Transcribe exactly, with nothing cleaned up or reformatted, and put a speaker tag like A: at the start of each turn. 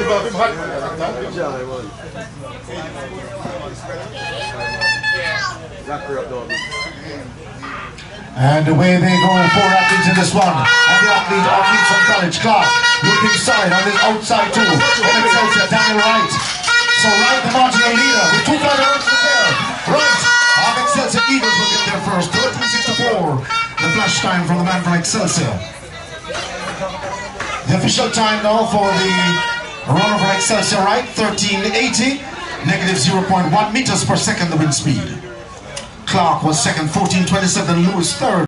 A: And away they go, four athletes in this one. And the athlete, athletes from College Clark, looking side on the outside too. And Excelsior, Daniel Wright. So Wright, the marginal leader, with two further runs to there. Wright, of Excelsior Eagles will get there first. thirteen sixty-four, the flash time from the man from Excelsior. The official time now for the runner from Excelsior Wright, thirteen eighty, negative zero point one meters per second the wind speed. Clark was second, fourteen twenty-seven, Lewis third.